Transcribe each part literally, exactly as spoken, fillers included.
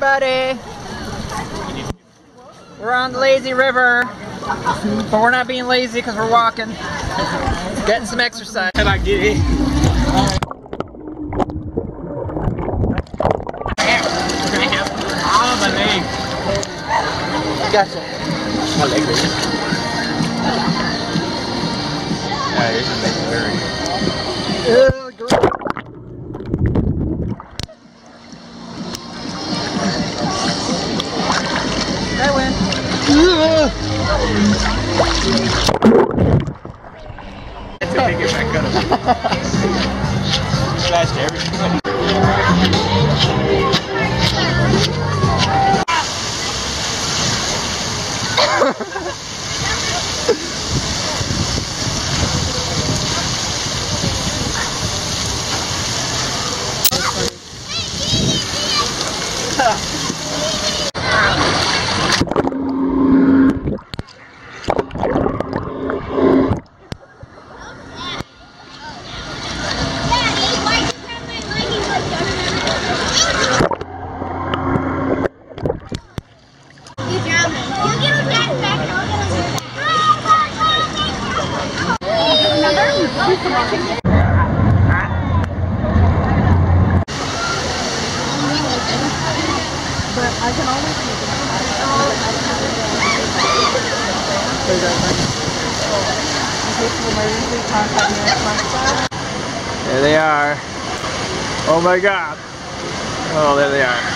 everybody. We're on the lazy river, but we're not being lazy because we're walking. Getting some exercise. Can I get it? Ah, my leg. Gotcha. My leg is. Yeah, this is very. I win. That's a big effect on him. Flashed everything. There they are. Oh my god. Oh, there they are.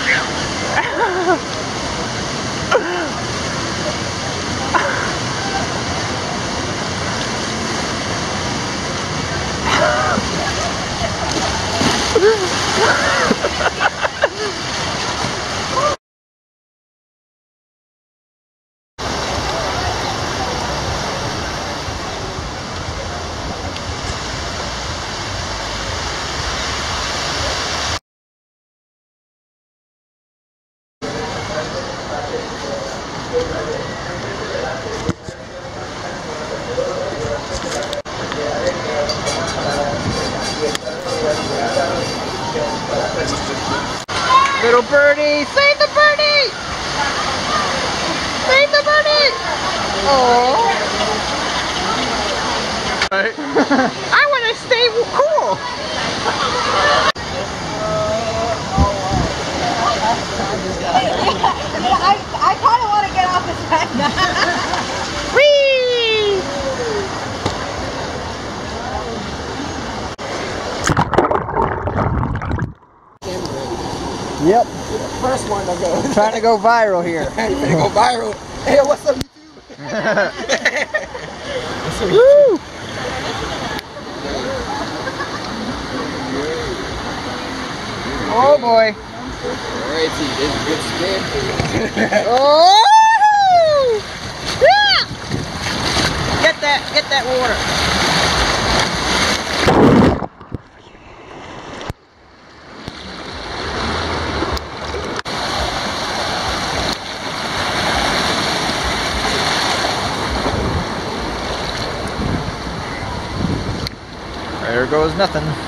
Little birdie! Save the birdie! Save the birdie! Oh! I want to stay cool! I, I kind of want to get off his head now. Whee! Yep. First one to go. Trying to go viral here. You finna go viral. Hey, what's up, YouTube? What's up, Woo! Oh boy. Alright, see, this is good spin. Oh! Yeah! Get that, get that water. There goes nothing.